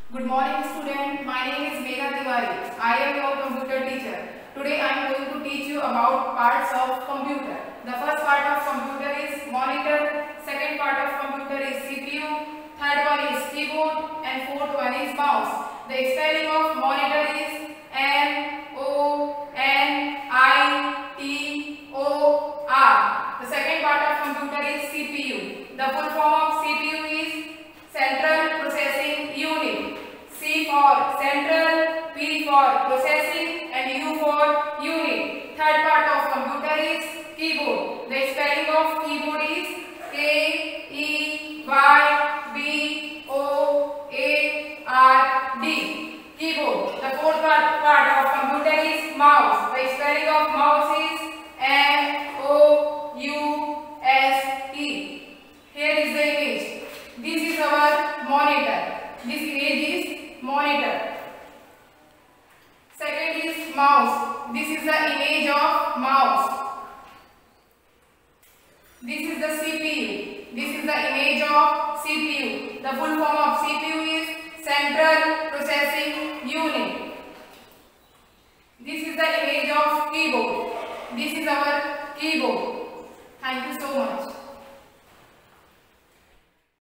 Good morning student. My name is Megha Tiwari. I am your computer teacher. Today I am going to teach you about parts of computer. The first part of computer is monitor, second part of computer is CPU, third one is keyboard and fourth one is mouse. The spelling of monitor is MONITOR. The second part of computer is CPU. The full form of CPU is Central Processing Unit. C for Central, P for Processing and U for Unit. Third part of computer is keyboard. The spelling of keyboard is KEYBOARD. Keyboard. The fourth part of computer is mouse. The spelling of mouse is MOUSE. Here is the image. This is our monitor. This image is monitor. Second is mouse. This is the image of mouse. This is the CPU. This is the image of CPU. The full form of CPU is Central Processing Unit. This is the image of keyboard. This is our keyboard. Thank you so much.